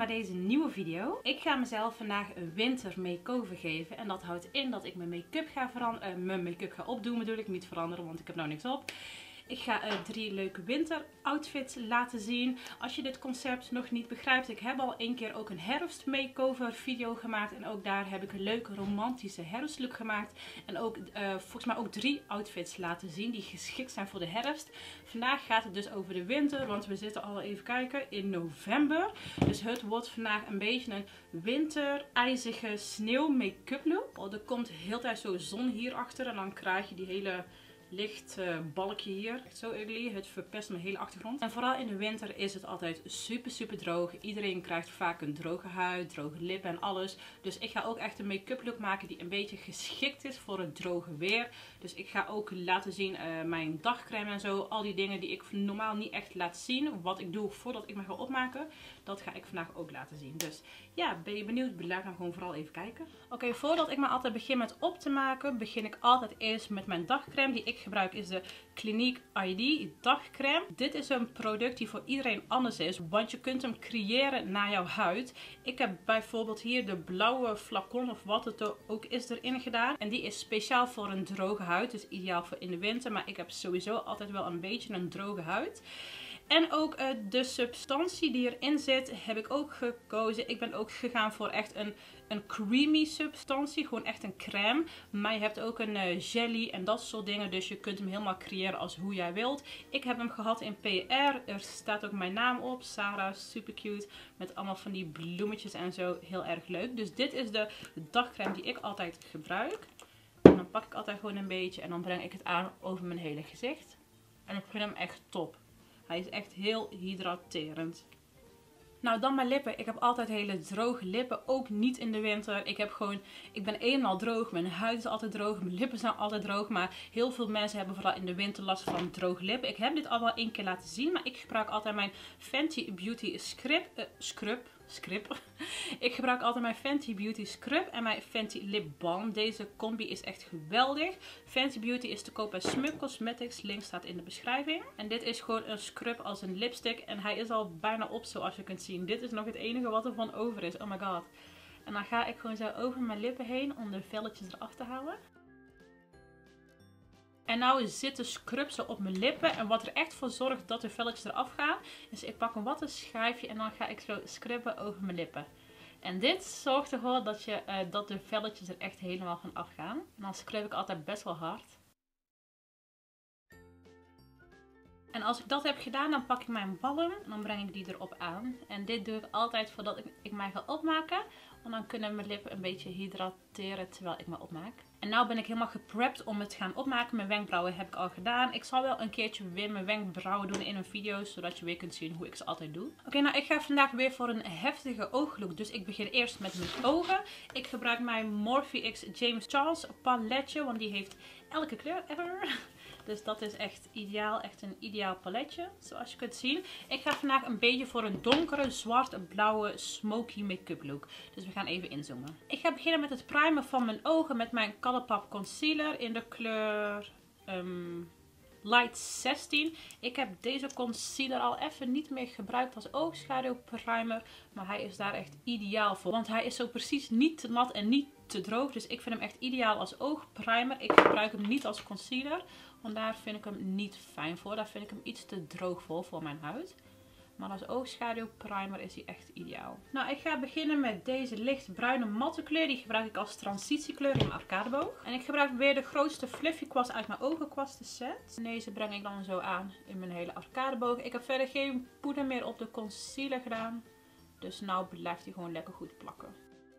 bij deze nieuwe video. Ik ga mezelf vandaag een winter make-over geven. En dat houdt in dat ik mijn make-up ga veranderen. Mijn make-up ga opdoen bedoel ik, niet veranderen, want ik heb nou niks op. Ik ga 3 leuke winter outfits laten zien. Als je dit concept nog niet begrijpt, ik heb al een keer ook een herfst makeover video gemaakt. En ook daar heb ik een leuke romantische herfstlook gemaakt. En ook volgens mij ook 3 outfits laten zien die geschikt zijn voor de herfst. Vandaag gaat het dus over de winter, want we zitten al even kijken in november. Dus het wordt vandaag een beetje een winter ijzige sneeuw make-up look. Er komt heel tijd zo zon hierachter en dan krijg je die hele licht balkje hier. Echt zo ugly. Het verpest mijn hele achtergrond. En vooral in de winter is het altijd super droog. Iedereen krijgt vaak een droge huid, droge lippen en alles. Dus ik ga ook echt een make-up look maken die een beetje geschikt is voor het droge weer. Dus ik ga ook laten zien mijn dagcrème en zo. Al die dingen die ik normaal niet echt laat zien. Wat ik doe voordat ik me ga opmaken. Dat ga ik vandaag ook laten zien. Dus ja, ben je benieuwd? Blijf dan gewoon vooral even kijken. Oké, voordat ik me altijd begin met op te maken, begin ik altijd eerst met mijn dagcrème. Die ik gebruik is de Clinique ID dagcrème. Dit is een product die voor iedereen anders is, want je kunt hem creëren naar jouw huid. Ik heb bijvoorbeeld hier de blauwe flacon of wat het ook is erin gedaan. En die is speciaal voor een droge huid, dus ideaal voor in de winter. Maar ik heb sowieso altijd wel een beetje een droge huid. En ook de substantie die erin zit heb ik ook gekozen. Ik ben ook gegaan voor echt een creamy substantie. Gewoon echt een crème. Maar je hebt ook een jelly en dat soort dingen. Dus je kunt hem helemaal creëren als hoe jij wilt. Ik heb hem gehad in PR. Er staat ook mijn naam op. Sarah, super cute. Met allemaal van die bloemetjes en zo. Heel erg leuk. Dus dit is de dagcrème die ik altijd gebruik. En dan pak ik altijd gewoon een beetje. En dan breng ik het aan over mijn hele gezicht. En ik vind hem echt top. Hij is echt heel hydraterend. Nou, dan mijn lippen. Ik heb altijd hele droge lippen. Ook niet in de winter. Ik ben eenmaal droog. Mijn huid is altijd droog. Mijn lippen zijn altijd droog. Maar heel veel mensen hebben vooral in de winter last van droge lippen. Ik heb dit al wel 1 keer laten zien. Maar ik gebruik altijd mijn Fenty Beauty Scrub. Ik gebruik altijd mijn Fenty Beauty Scrub en mijn Fenty Lip Balm. Deze combi is echt geweldig. Fenty Beauty is te koop bij Smuk Cosmetics. Link staat in de beschrijving. En dit is gewoon een scrub als een lipstick. En hij is al bijna op zoals je kunt zien. Dit is nog het enige wat er van over is. Oh my god. En dan ga ik gewoon zo over mijn lippen heen om de velletjes eraf te halen. En nou zitten scrubsen op mijn lippen. En wat er echt voor zorgt dat de velletjes eraf gaan. Dus ik pak een wattenschijfje en dan ga ik zo scrubben over mijn lippen. En dit zorgt ervoor dat de velletjes er echt helemaal van afgaan. En dan scrub ik altijd best wel hard. En als ik dat heb gedaan, dan pak ik mijn balm en dan breng ik die erop aan. En dit doe ik altijd voordat ik mij ga opmaken. Want dan kunnen mijn lippen een beetje hydrateren terwijl ik me opmaak. En nu ben ik helemaal geprept om het te gaan opmaken. Mijn wenkbrauwen heb ik al gedaan. Ik zal wel een keertje weer mijn wenkbrauwen doen in een video. Zodat je weer kunt zien hoe ik ze altijd doe. Oké, nou ik ga vandaag weer voor een heftige ooglook. Dus ik begin eerst met mijn ogen. Ik gebruik mijn Morphe X James Charles paletje. Want die heeft elke kleur ever. Dus dat is echt ideaal. Echt een ideaal paletje. Zoals je kunt zien. Ik ga vandaag een beetje voor een donkere, zwart-blauwe, smoky make-up look. Dus we gaan even inzoomen. Ik ga beginnen met het primen van mijn ogen met mijn Colourpop concealer in de kleur Light 16. Ik heb deze concealer al even niet meer gebruikt als oogschaduwprimer. Maar hij is daar echt ideaal voor. Want hij is zo precies niet te nat en niet te droog. Dus ik vind hem echt ideaal als oogprimer. Ik gebruik hem niet als concealer. Want daar vind ik hem niet fijn voor. Daar vind ik hem iets te droog voor mijn huid. Maar als oogschaduwprimer is hij echt ideaal. Nou, ik ga beginnen met deze lichtbruine matte kleur. Die gebruik ik als transitiekleur in mijn arcadeboog. En ik gebruik weer de grootste fluffy kwast uit mijn ogenkwasten set. En deze breng ik dan zo aan in mijn hele arcadeboog. Ik heb verder geen poeder meer op de concealer gedaan. Dus nou blijft hij gewoon lekker goed plakken.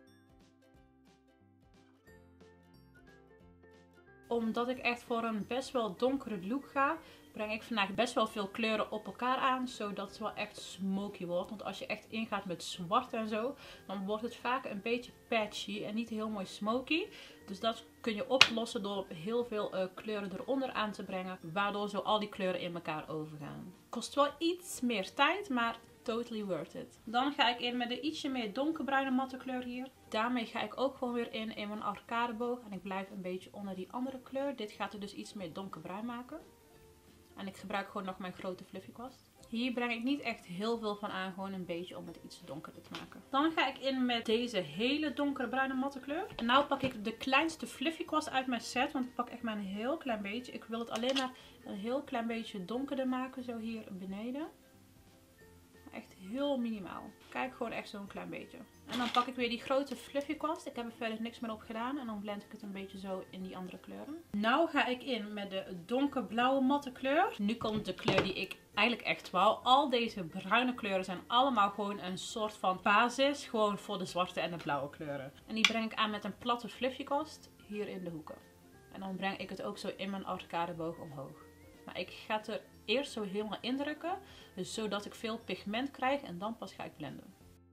Omdat ik echt voor een best wel donkere look ga, breng ik vandaag best wel veel kleuren op elkaar aan. Zodat het wel echt smoky wordt. Want als je echt ingaat met zwart en zo, dan wordt het vaak een beetje patchy en niet heel mooi smoky. Dus dat kun je oplossen door heel veel kleuren eronder aan te brengen. Waardoor zo al die kleuren in elkaar overgaan. Kost wel iets meer tijd, maar totally worth it. Dan ga ik in met de ietsje meer donkerbruine matte kleur hier. Daarmee ga ik ook gewoon weer in mijn arcadeboog. En ik blijf een beetje onder die andere kleur. Dit gaat er dus iets meer donkerbruin maken. En ik gebruik gewoon nog mijn grote fluffy kwast. Hier breng ik niet echt heel veel van aan. Gewoon een beetje om het iets donkerder te maken. Dan ga ik in met deze hele donkere bruine matte kleur. En nu pak ik de kleinste fluffy kwast uit mijn set. Want ik pak echt maar een heel klein beetje. Ik wil het alleen maar een heel klein beetje donkerder maken. Zo hier beneden. Echt heel minimaal. Kijk, gewoon echt zo'n klein beetje. En dan pak ik weer die grote fluffy kwast. Ik heb er verder niks meer op gedaan. En dan blend ik het een beetje zo in die andere kleuren. Nou ga ik in met de donkerblauwe matte kleur. Nu komt de kleur die ik eigenlijk echt wou. Al deze bruine kleuren zijn allemaal gewoon een soort van basis. Gewoon voor de zwarte en de blauwe kleuren. En die breng ik aan met een platte fluffy kwast. Hier in de hoeken. En dan breng ik het ook zo in mijn arcadeboog omhoog. Maar ik ga het er eerst zo helemaal indrukken. Dus zodat ik veel pigment krijg. En dan pas ga ik blenden.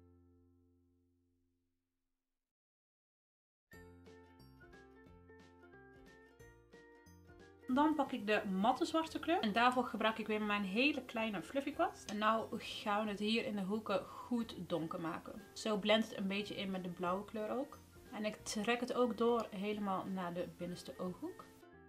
Dan pak ik de matte zwarte kleur. En daarvoor gebruik ik weer mijn hele kleine fluffy kwast. En nou gaan we het hier in de hoeken goed donker maken. Zo blendt het een beetje in met de blauwe kleur ook. En ik trek het ook door helemaal naar de binnenste ooghoek.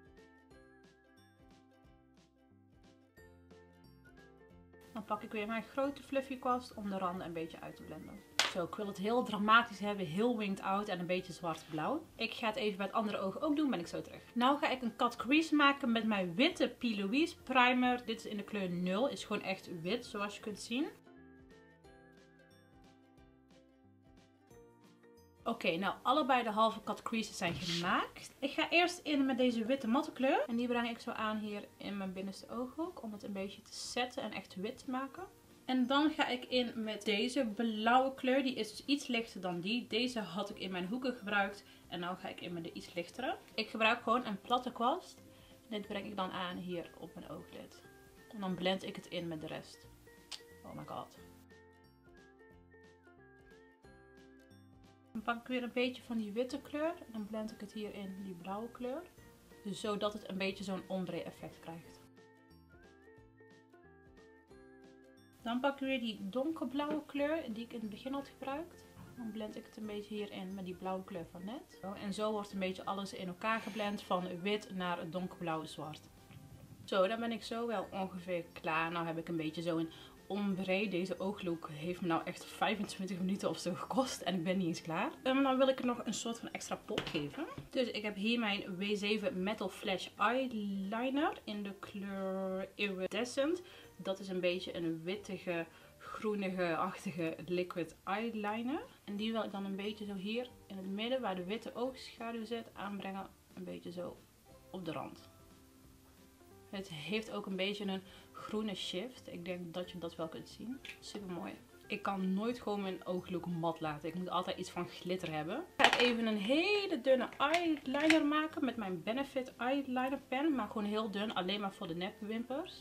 Dan pak ik weer mijn grote fluffy kwast om de randen een beetje uit te blenden. Zo, ik wil het heel dramatisch hebben, heel winged out en een beetje zwart-blauw. Ik ga het even bij het andere oog ook doen, ben ik zo terug. Nou ga ik een cut crease maken met mijn witte P. Louise primer. Dit is in de kleur 0, is gewoon echt wit zoals je kunt zien. Oké, nou allebei de halve cut creases zijn gemaakt. Ik ga eerst in met deze witte matte kleur. En die breng ik zo aan hier in mijn binnenste ooghoek. Om het een beetje te setten en echt wit te maken. En dan ga ik in met deze blauwe kleur. Die is dus iets lichter dan die. Deze had ik in mijn hoeken gebruikt. En nu ga ik in met de iets lichtere. Ik gebruik gewoon een platte kwast. Dit breng ik dan aan hier op mijn ooglid. En dan blend ik het in met de rest. Oh my god. Dan pak ik weer een beetje van die witte kleur. En dan blend ik het hier in die blauwe kleur. Dus zodat het een beetje zo'n ombre effect krijgt. Dan pak ik weer die donkerblauwe kleur die ik in het begin had gebruikt. Dan blend ik het een beetje hierin met die blauwe kleur van net. En zo wordt een beetje alles in elkaar geblend van wit naar het donkerblauw zwart. Zo, dan ben ik zo wel ongeveer klaar. Nou heb ik een beetje zo een ombre. Deze ooglook heeft me nou echt 25 minuten of zo gekost. En ik ben niet eens klaar. Dan wil ik er nog een soort van extra pop geven. Dus ik heb hier mijn W7 Metal Flash Eyeliner in de kleur Iridescent. Dat is een beetje een wittige, groenige-achtige liquid eyeliner. En die wil ik dan een beetje zo hier in het midden, waar de witte oogschaduw zit, aanbrengen. Een beetje zo op de rand. Het heeft ook een beetje een groene shift. Ik denk dat je dat wel kunt zien. Super mooi. Ik kan nooit gewoon mijn ooglook mat laten. Ik moet altijd iets van glitter hebben. Ik ga even een hele dunne eyeliner maken met mijn Benefit eyeliner pen. Maar gewoon heel dun, alleen maar voor de nepwimpers.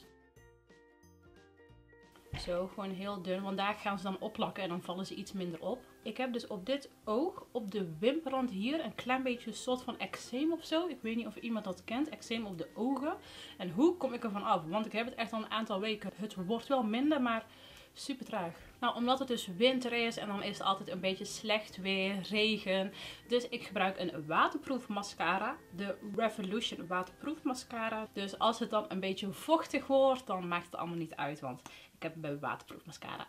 Zo, gewoon heel dun, want daar gaan ze dan opplakken en dan vallen ze iets minder op. Ik heb dus op dit oog, op de wimperrand hier, een klein beetje een soort van eczeem of zo. Ik weet niet of iemand dat kent, eczeem op de ogen. En hoe kom ik ervan af? Want ik heb het echt al een aantal weken. Het wordt wel minder, maar super traag. Nou, omdat het dus winter is en dan is het altijd een beetje slecht weer, regen. Dus ik gebruik een waterproof mascara. De Revolution waterproof mascara. Dus als het dan een beetje vochtig wordt, dan maakt het allemaal niet uit. Want ik heb bij waterproof mascara.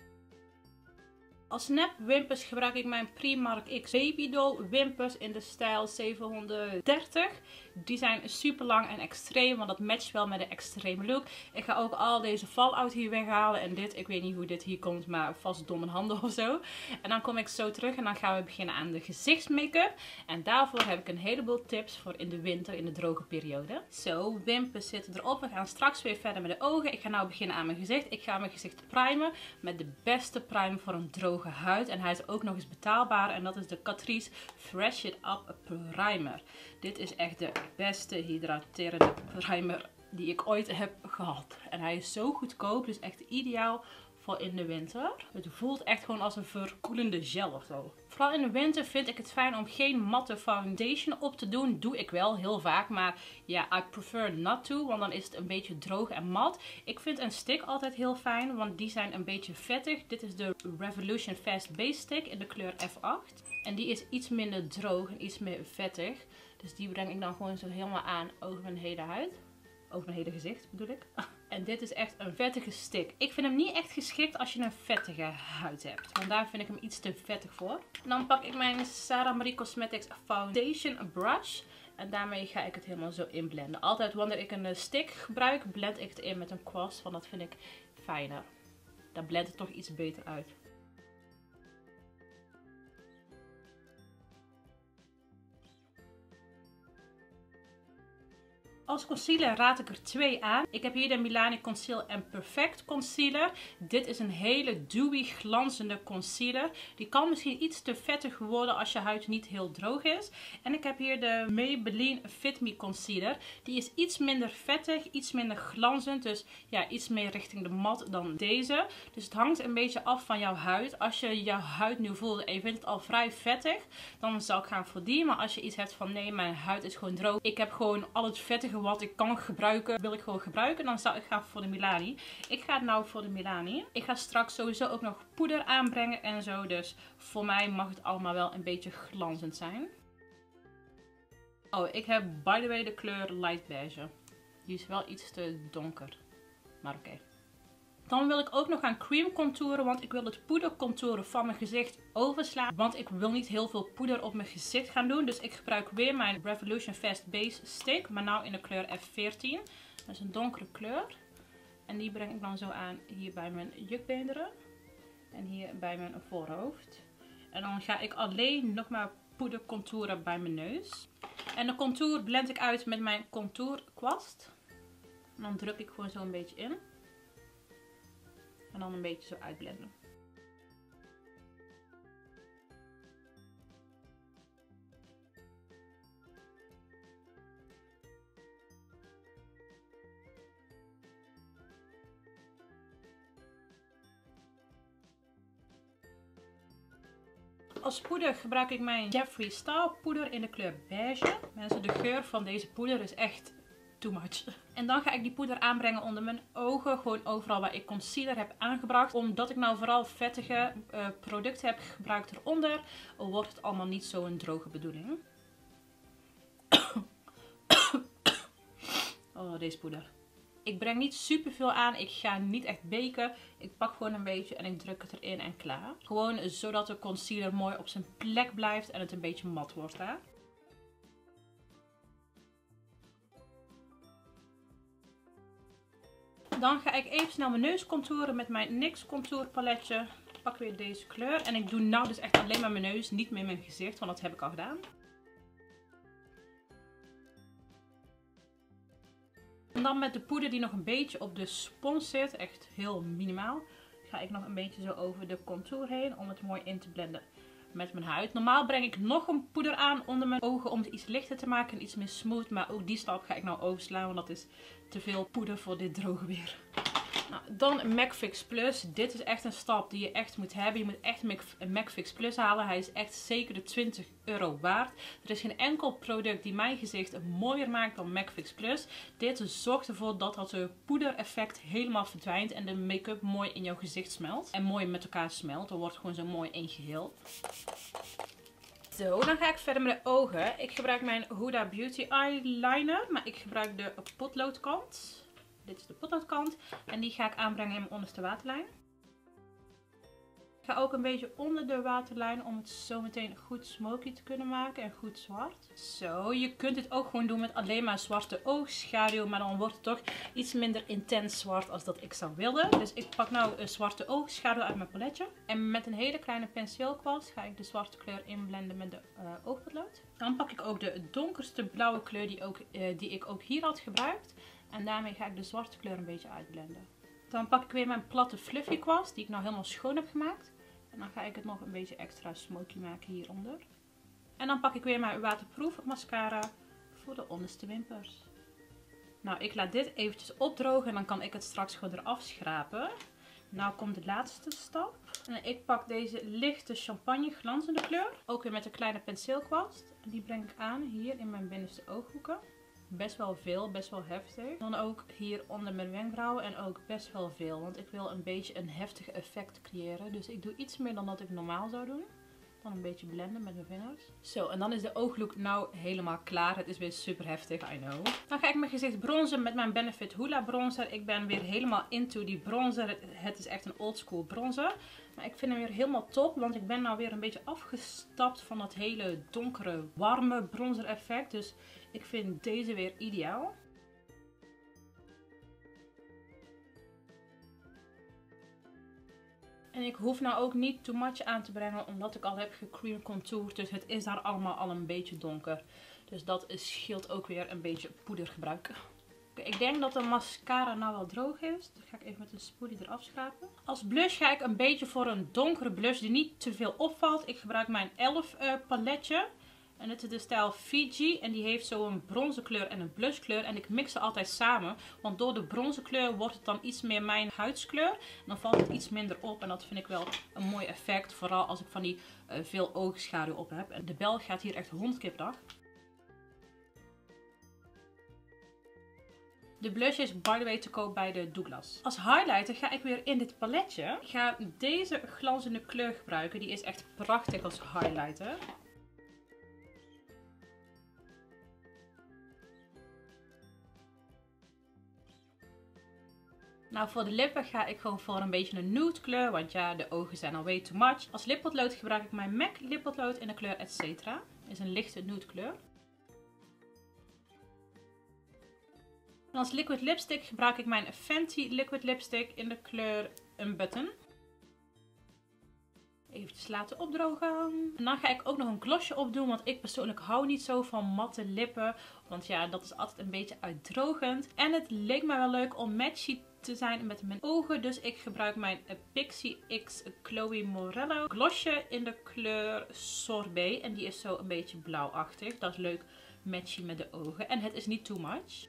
Als nepwimpers gebruik ik mijn Primark X Baby Doll wimpers in de stijl 730. Die zijn super lang en extreem, want dat matcht wel met de extreme look. Ik ga ook al deze fallout hier weghalen. En dit, ik weet niet hoe dit hier komt, maar vast door mijn handen of zo. En dan kom ik zo terug en dan gaan we beginnen aan de gezichtsmake-up. En daarvoor heb ik een heleboel tips voor in de winter, in de droge periode. Zo, wimpers zitten erop. We gaan straks weer verder met de ogen. Ik ga nou beginnen aan mijn gezicht. Ik ga mijn gezicht primen met de beste primer voor een droge huid. En hij is ook nog eens betaalbaar. En dat is de Catrice Fresh It Up Primer. Dit is echt de beste hydraterende primer die ik ooit heb gehad. En hij is zo goedkoop. Dus echt ideaal voor in de winter. Het voelt echt gewoon als een verkoelende gel of zo. Vooral in de winter vind ik het fijn om geen matte foundation op te doen. Doe ik wel heel vaak. Maar ja, I prefer not to. Want dan is het een beetje droog en mat. Ik vind een stick altijd heel fijn. Want die zijn een beetje vettig. Dit is de Revolution Fast Base Stick in de kleur F8. En die is iets minder droog en iets meer vettig. Dus die breng ik dan gewoon zo helemaal aan over mijn hele huid. Over mijn hele gezicht bedoel ik. En dit is echt een vettige stick. Ik vind hem niet echt geschikt als je een vettige huid hebt. Want daar vind ik hem iets te vettig voor. Dan pak ik mijn Sarah Marie Cosmetics Foundation Brush. En daarmee ga ik het helemaal zo inblenden. Altijd wanneer ik een stick gebruik, blend ik het in met een kwast. Want dat vind ik fijner. Dan blendt het toch iets beter uit. Als concealer raad ik er 2 aan. Ik heb hier de Milani Conceal Perfect Concealer. Dit is een hele dewy glanzende concealer. Die kan misschien iets te vettig worden als je huid niet heel droog is. En ik heb hier de Maybelline Fit Me Concealer. Die is iets minder vettig, iets minder glanzend. Dus ja, iets meer richting de mat dan deze. Dus het hangt een beetje af van jouw huid. Als je jouw huid nu voelt en je vindt het al vrij vettig, dan zou ik gaan voor die. Maar als je iets hebt van nee, mijn huid is gewoon droog. Ik heb gewoon al het vettige wat ik kan gebruiken, wil ik gewoon gebruiken. Dan zou ik gaan voor de Milani. Ik ga nou voor de Milani. Ik ga straks sowieso ook nog poeder aanbrengen en zo. Dus voor mij mag het allemaal wel een beetje glanzend zijn. Oh, ik heb by the way de kleur light beige. Die is wel iets te donker. Maar oké. Dan wil ik ook nog gaan cream contouren, want ik wil het poeder contouren van mijn gezicht overslaan. Want ik wil niet heel veel poeder op mijn gezicht gaan doen. Dus ik gebruik weer mijn Revolution Fast Base Stick, maar nou in de kleur F14. Dat is een donkere kleur. En die breng ik dan zo aan hier bij mijn jukbeenderen. En hier bij mijn voorhoofd. En dan ga ik alleen nog maar poeder contouren bij mijn neus. En de contour blend ik uit met mijn contourkwast. En dan druk ik gewoon zo een beetje in. En dan een beetje zo uitblenden. Als poeder gebruik ik mijn Jeffree Star poeder in de kleur beige. Mensen, de geur van deze poeder is echt too much. En dan ga ik die poeder aanbrengen onder mijn ogen. Gewoon overal waar ik concealer heb aangebracht. Omdat ik nou vooral vettige producten heb gebruikt eronder, wordt het allemaal niet zo'n droge bedoeling. Oh, deze poeder. Ik breng niet super veel aan. Ik ga niet echt beken. Ik pak gewoon een beetje en ik druk het erin en klaar. Gewoon zodat de concealer mooi op zijn plek blijft en het een beetje mat wordt. Hè? Dan ga ik even snel mijn neus contouren met mijn NYX contour paletje. Ik pak weer deze kleur. En ik doe nou dus echt alleen maar mijn neus, niet meer mijn gezicht, want dat heb ik al gedaan. En dan met de poeder die nog een beetje op de spons zit, echt heel minimaal, ga ik nog een beetje zo over de contour heen om het mooi in te blenden met mijn huid. Normaal breng ik nog een poeder aan onder mijn ogen om het iets lichter te maken en iets meer smooth. Maar ook die stap ga ik nou overslaan, want dat is te veel poeder voor dit droge weer. Nou, dan MAC Fix Plus. Dit is echt een stap die je echt moet hebben. Je moet echt een MAC Fix Plus halen. Hij is echt zeker de €20 waard. Er is geen enkel product die mijn gezicht mooier maakt dan MAC Fix Plus. Dit zorgt ervoor dat dat poedereffect helemaal verdwijnt en de make-up mooi in jouw gezicht smelt. En mooi met elkaar smelt. Dan wordt het gewoon zo mooi één geheel. Zo, dan ga ik verder met de ogen. Ik gebruik mijn Huda Beauty Eyeliner, maar ik gebruik de potloodkant. Dit is de potloodkant. En die ga ik aanbrengen in mijn onderste waterlijn. Ik ga ook een beetje onder de waterlijn om het zo meteen goed smoky te kunnen maken en goed zwart. Zo, je kunt dit ook gewoon doen met alleen maar zwarte oogschaduw, maar dan wordt het toch iets minder intens zwart als dat ik zou willen. Dus ik pak nou een zwarte oogschaduw uit mijn paletje. En met een hele kleine penseelkwast ga ik de zwarte kleur inblenden met de oogpotlood. Dan pak ik ook de donkerste blauwe kleur die ik ook hier had gebruikt. En daarmee ga ik de zwarte kleur een beetje uitblenden. Dan pak ik weer mijn platte fluffy kwast die ik nou helemaal schoon heb gemaakt. En dan ga ik het nog een beetje extra smoky maken hieronder. En dan pak ik weer mijn waterproof mascara voor de onderste wimpers. Nou, ik laat dit eventjes opdrogen en dan kan ik het straks gewoon eraf schrapen. Nou komt de laatste stap. En ik pak deze lichte champagne glanzende kleur. Ook weer met een kleine penseelkwast. En die breng ik aan hier in mijn binnenste ooghoeken. Best wel veel, best wel heftig. Dan ook hier onder mijn wenkbrauwen en ook best wel veel. Want ik wil een beetje een heftig effect creëren. Dus ik doe iets meer dan dat ik normaal zou doen. Dan een beetje blenden met mijn vingers. Zo, en dan is de ooglook nou helemaal klaar. Het is weer super heftig, I know. Dan ga ik mijn gezicht bronzen met mijn Benefit Hoola bronzer. Ik ben weer helemaal into die bronzer. Het is echt een oldschool bronzer. Maar ik vind hem weer helemaal top, want ik ben nou weer een beetje afgestapt van dat hele donkere, warme bronzer effect. Dus ik vind deze weer ideaal. En ik hoef nou ook niet too much aan te brengen, omdat ik al heb gecream contoured. Dus het is daar allemaal al een beetje donker. Dus dat scheelt ook weer een beetje poeder gebruiken. Ik denk dat de mascara nou wel droog is. Dus ga ik even met een spoelie eraf schrapen. Als blush ga ik een beetje voor een donkere blush die niet te veel opvalt. Ik gebruik mijn e.l.f. paletje. En het is de stijl Fiji. En die heeft zo'n bronzen kleur en een blush kleur. En ik mix ze altijd samen. Want door de bronzen kleur wordt het dan iets meer mijn huidskleur. En dan valt het iets minder op. En dat vind ik wel een mooi effect. Vooral als ik van die veel oogschaduw op heb. En de bel gaat hier echt 100 keer per dag. De blush is by the way te koop bij de Douglas. Als highlighter ga ik weer in dit paletje. Ik ga deze glanzende kleur gebruiken. Die is echt prachtig als highlighter. Nou, voor de lippen ga ik gewoon voor een beetje een nude kleur. Want ja, de ogen zijn al way too much. Als lippotlood gebruik ik mijn MAC lippotlood in de kleur Etcetera. Is een lichte nude kleur. En als liquid lipstick gebruik ik mijn Fenty liquid lipstick in de kleur Unbutton. Even laten opdrogen. En dan ga ik ook nog een glossje opdoen, want ik persoonlijk hou niet zo van matte lippen. Want ja, dat is altijd een beetje uitdrogend. En het leek mij wel leuk om matchy te zijn met mijn ogen. Dus ik gebruik mijn Pixie X Chloe Morello glossje in de kleur Sorbet. En die is zo een beetje blauwachtig. Dat is leuk matchy met de ogen. En het is niet too much.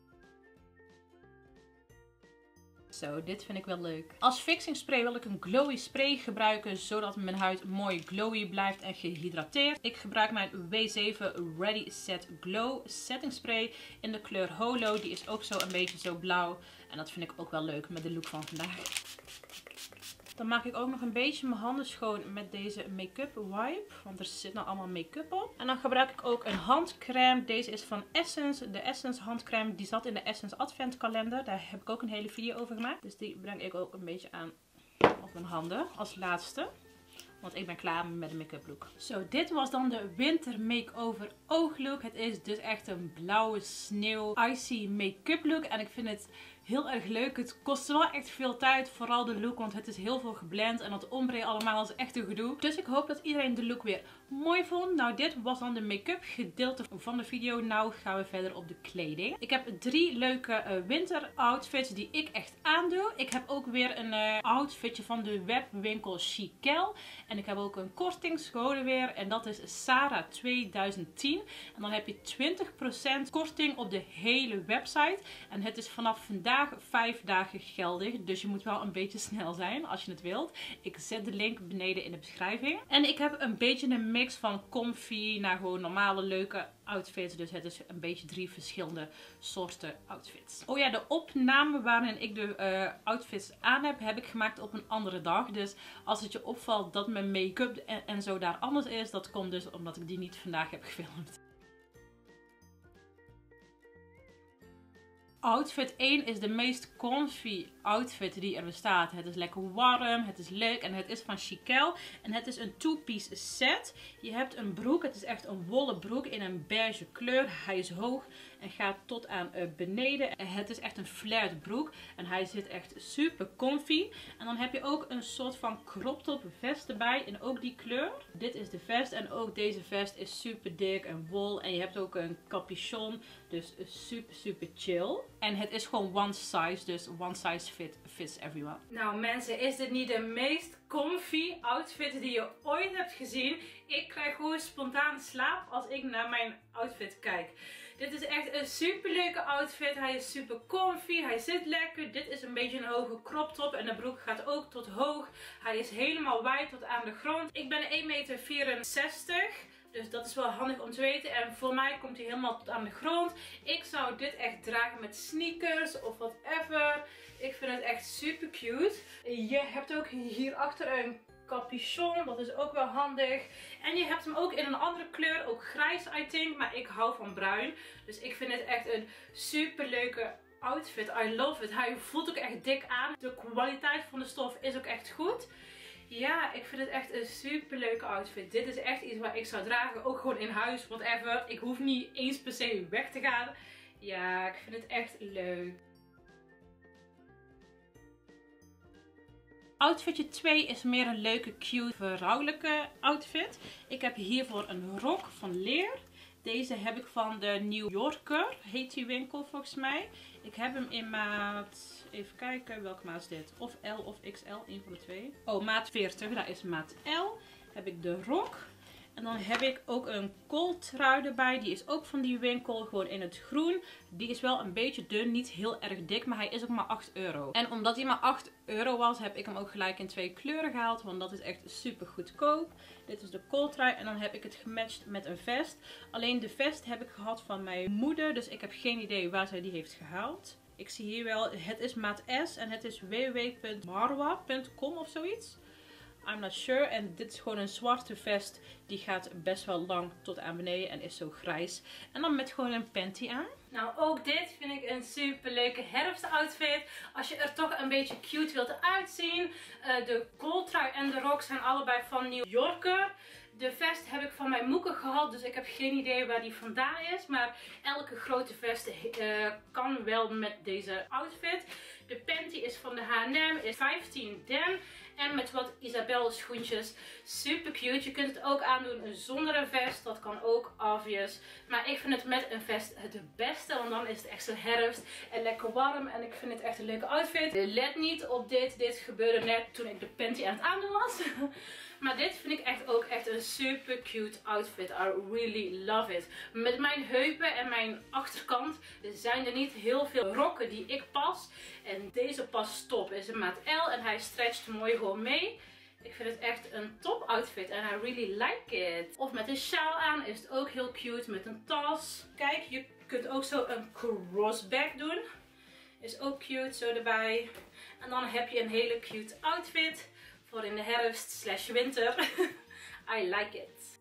Zo, dit vind ik wel leuk. Als fixing spray wil ik een glowy spray gebruiken, zodat mijn huid mooi glowy blijft en gehydrateerd. Ik gebruik mijn W7 Ready Set Glow setting spray in de kleur Holo. Die is ook zo een beetje zo blauw. En dat vind ik ook wel leuk met de look van vandaag. Dan maak ik ook nog een beetje mijn handen schoon met deze make-up wipe. Want er zit nou allemaal make-up op. En dan gebruik ik ook een handcrème. Deze is van Essence. De Essence handcrème. Die zat in de Essence adventkalender. Daar heb ik ook een hele video over gemaakt. Dus die breng ik ook een beetje aan op mijn handen. Als laatste. Want ik ben klaar met de make-up look. Zo, dit was dan de winter make-over ooglook. Het is dus echt een blauwe sneeuw icy make-up look. En ik vind het heel erg leuk. Het kost wel echt veel tijd. Vooral de look, want het is heel veel geblend. En dat ombre allemaal is echt een gedoe. Dus ik hoop dat iedereen de look weer mooi vond. Nou, dit was dan de make-up gedeelte van de video. Nou gaan we verder op de kleding. Ik heb 3 leuke winter outfits die ik echt aandoe. Ik heb ook weer een outfitje van de webwinkel Chiquel. En ik heb ook een kortingscode weer. En dat is Sarah 2010. En dan heb je 20% korting op de hele website. En het is vanaf vandaag 5 dagen geldig. Dus je moet wel een beetje snel zijn als je het wilt. Ik zet de link beneden in de beschrijving. En ik heb een beetje een mix van comfy naar gewoon normale leuke outfits. Dus het is een beetje 3 verschillende soorten outfits. Oh ja, de opname waarin ik de outfits aan heb ik gemaakt op een andere dag. Dus als het je opvalt dat mijn make-up en zo daar anders is, dat komt dus omdat ik die niet vandaag heb gefilmd. Outfit 1 is de meest comfy outfit die er bestaat. Het is lekker warm, het is leuk en het is van Chiquel. En het is een 2-piece set. Je hebt een broek, het is echt een wollen broek in een beige kleur. Hij is hoog en gaat tot aan beneden. En het is echt een flared broek en hij zit echt super comfy. En dan heb je ook een soort van crop top vest erbij in ook die kleur. Dit is de vest en ook deze vest is super dik en wol. En je hebt ook een capuchon, dus super super chill. En het is gewoon one size, dus one size fits everyone. Nou mensen, is dit niet de meest comfy outfit die je ooit hebt gezien? Ik krijg gewoon spontaan slaap als ik naar mijn outfit kijk. Dit is echt een super leuke outfit. Hij is super comfy, hij zit lekker. Dit is een beetje een hoge crop top en de broek gaat ook tot hoog. Hij is helemaal wijd tot aan de grond. Ik ben 1,64 meter. Dus dat is wel handig om te weten. En voor mij komt hij helemaal tot aan de grond. Ik zou dit echt dragen met sneakers of whatever. Ik vind het echt super cute. Je hebt ook hierachter een capuchon, dat is ook wel handig. En je hebt hem ook in een andere kleur, ook grijs I think, maar ik hou van bruin. Dus ik vind het echt een super leuke outfit. I love it. Hij voelt ook echt dik aan. De kwaliteit van de stof is ook echt goed. Ja, ik vind het echt een super leuke outfit. Dit is echt iets wat ik zou dragen. Ook gewoon in huis, whatever. Ik hoef niet eens per se weg te gaan. Ja, ik vind het echt leuk. Outfitje 2 is meer een leuke, cute, vrouwelijke outfit. Ik heb hiervoor een rok van leer. Deze heb ik van de New Yorker, heet die winkel volgens mij. Ik heb hem in maat, even kijken, welke maat is dit? Of L of XL, een van de twee. Oh, maat 40, daar is maat L. Heb ik de rok. En dan heb ik ook een kooltrui erbij. Die is ook van die winkel, gewoon in het groen. Die is wel een beetje dun, niet heel erg dik, maar hij is ook maar 8 euro. En omdat hij maar 8 euro was, heb ik hem ook gelijk in 2 kleuren gehaald. Want dat is echt super goedkoop. Dit is de kooltrui en dan heb ik het gematcht met een vest. Alleen de vest heb ik gehad van mijn moeder, dus ik heb geen idee waar zij die heeft gehaald. Ik zie hier wel, het is maat S en het is www.marwa.com of zoiets. I'm not sure. En dit is gewoon een zwarte vest. Die gaat best wel lang tot aan beneden en is zo grijs. En dan met gewoon een panty aan. Nou, ook dit vind ik een super leuke herfstoutfit. Als je er toch een beetje cute wilt uitzien. De kooltrui en de rok zijn allebei van New Yorker. De vest heb ik van mijn moeke gehad, dus ik heb geen idee waar die vandaan is. Maar elke grote vest kan wel met deze outfit. De panty is van de H&M, is 15 den. En met wat Isabelle schoentjes. Super cute. Je kunt het ook aandoen zonder een vest. Dat kan ook, obvious. Maar ik vind het met een vest het beste. Want dan is het echt zo herfst en lekker warm. En ik vind het echt een leuke outfit. Let niet op dit. Dit gebeurde net toen ik de panty aan het aandoen was. Maar dit vind ik echt ook echt een super cute outfit. I really love it. Met mijn heupen en mijn achterkant zijn er niet heel veel rokken die ik pas. En deze past top. Is een maat L en hij stretcht mooi gewoon mee. Ik vind het echt een top outfit en I really like it. Of met een sjaal aan is het ook heel cute met een tas. Kijk, je kunt ook zo een crossback doen. Is ook cute zo erbij. En dan heb je een hele cute outfit voor in de herfst / winter. I like it.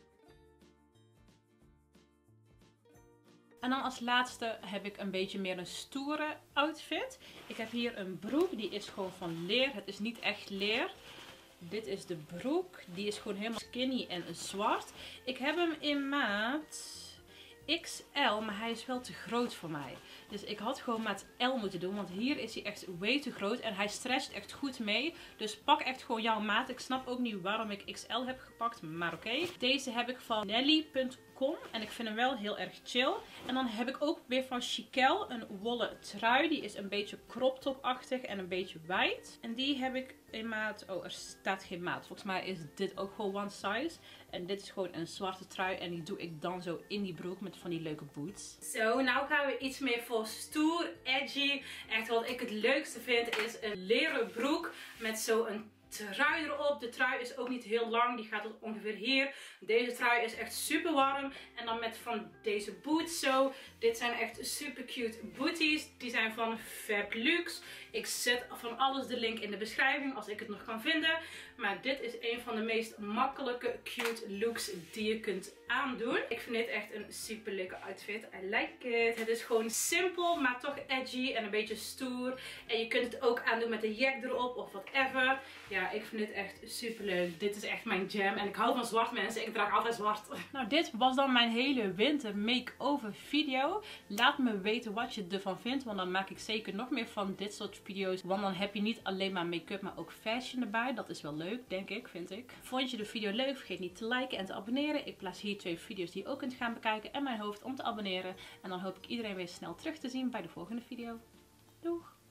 En dan als laatste heb ik een beetje meer een stoere outfit. Ik heb hier een broek, die is gewoon van leer. Het is niet echt leer. Dit is de broek. Die is gewoon helemaal skinny en zwart. Ik heb hem in maat XL, maar hij is wel te groot voor mij. Dus ik had gewoon maat L moeten doen, want hier is hij echt way te groot en hij stretcht echt goed mee. Dus pak echt gewoon jouw maat. Ik snap ook niet waarom ik XL heb gepakt, maar oké. Deze heb ik van Nelly.com en ik vind hem wel heel erg chill. En dan heb ik ook weer van Chiquel een wollen trui. Die is een beetje crop top-achtig en een beetje wijd. En die heb ik in maat, oh er staat geen maat. Volgens mij is dit ook gewoon one size. En dit is gewoon een zwarte trui en die doe ik dan zo in die broek met van die leuke boots. Zo, nou gaan we iets meer voor stoer, edgy. Echt wat ik het leukste vind is een leren broek met zo'n trui erop. De trui is ook niet heel lang, die gaat tot ongeveer hier. Deze trui is echt super warm. En dan met van deze boots zo. Dit zijn echt super cute booties. Die zijn van Fablux. Ik zet van alles de link in de beschrijving als ik het nog kan vinden. Maar dit is een van de meest makkelijke cute looks die je kunt aandoen. Ik vind dit echt een super leuke outfit. I like it. Het is gewoon simpel, maar toch edgy en een beetje stoer. En je kunt het ook aandoen met een jack erop of whatever. Ja, ik vind dit echt super leuk. Dit is echt mijn jam. En ik hou van zwart, mensen. Ik draag altijd zwart. Nou, dit was dan mijn hele winter make-over video. Laat me weten wat je ervan vindt. Want dan maak ik zeker nog meer van dit soort video's. Want dan heb je niet alleen maar make-up, maar ook fashion erbij. Dat is wel leuk, denk ik, vind ik. Vond je de video leuk? Vergeet niet te liken en te abonneren. Ik plaats hier 2 video's die je ook kunt gaan bekijken. En mijn hoofd om te abonneren. En dan hoop ik iedereen weer snel terug te zien bij de volgende video. Doeg!